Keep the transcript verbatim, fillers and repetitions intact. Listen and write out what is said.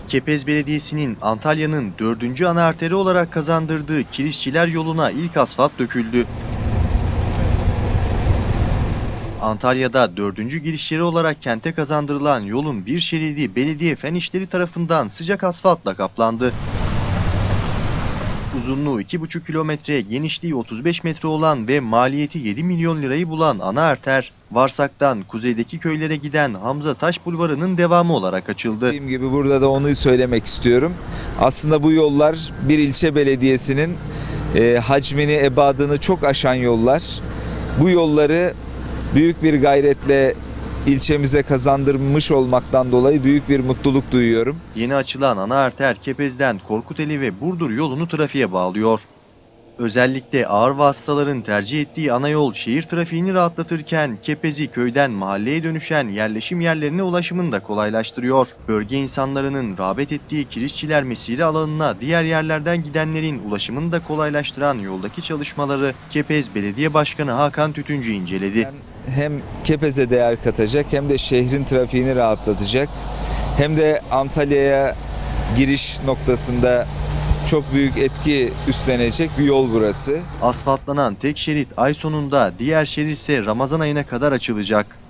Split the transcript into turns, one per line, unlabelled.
Kepez Belediyesi'nin Antalya'nın dördüncü ana arteri olarak kazandırdığı Kirişçiler yoluna ilk asfalt döküldü. Antalya'da dördüncü giriş yeri olarak kente kazandırılan yolun bir şeridi belediye fen işleri tarafından sıcak asfaltla kaplandı. Uzunluğu iki buçuk kilometre, genişliği otuz beş metre olan ve maliyeti yedi milyon lirayı bulan ana arter, Varsak'tan kuzeydeki köylere giden Hamza Taş Bulvarı'nın devamı olarak açıldı.
Dediğim gibi burada da onu söylemek istiyorum. Aslında bu yollar bir ilçe belediyesinin e, hacmini, ebadını çok aşan yollar. Bu yolları büyük bir gayretle ilçemize kazandırmış olmaktan dolayı büyük bir mutluluk duyuyorum.
Yeni açılan ana arter Kepez'den Korkuteli ve Burdur yolunu trafiğe bağlıyor. Özellikle ağır vasıtaların tercih ettiği ana yol şehir trafiğini rahatlatırken Kepez'i köyden mahalleye dönüşen yerleşim yerlerine ulaşımını da kolaylaştırıyor. Bölge insanlarının rağbet ettiği Kirişçiler mesire alanına diğer yerlerden gidenlerin ulaşımını da kolaylaştıran yoldaki çalışmaları Kepez Belediye Başkanı Hakan Tütüncü inceledi.
Hem Kepez'e değer katacak hem de şehrin trafiğini rahatlatacak hem de Antalya'ya giriş noktasında çok büyük etki üstlenecek bir yol burası.
Asfaltlanan tek şerit ay sonunda, diğer şerit ise Ramazan ayına kadar açılacak.